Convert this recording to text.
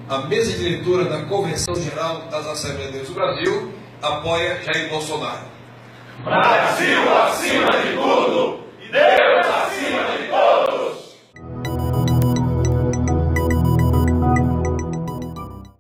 a mesa diretora da Convenção Geral das Assembleias de Deus do Brasil apoia Jair Bolsonaro. Brasil acima de tudo! E Deus